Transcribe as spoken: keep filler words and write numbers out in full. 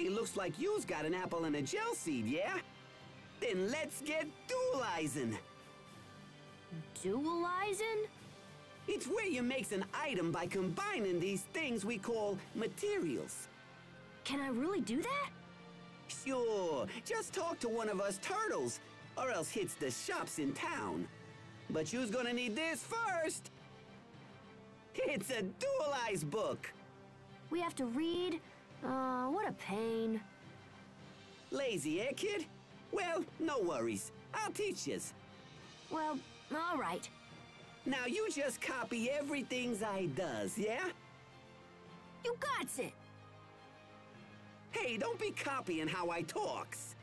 Hey, looks like you's got an apple and a gel seed, yeah? Then let's get dualizing. Dualizing? It's where you makes an item by combining these things we call materials. Can I really do that? Sure, just talk to one of us turtles, or else hits the shops in town. But you's gonna need this first. It's a dualize book. We have to read? Uh, what a pain. Lazy, eh, kid? Well, no worries. I'll teach yous. Well, all right. Now you just copy everything I does, yeah? You gots it. Hey, don't be copying how I talks.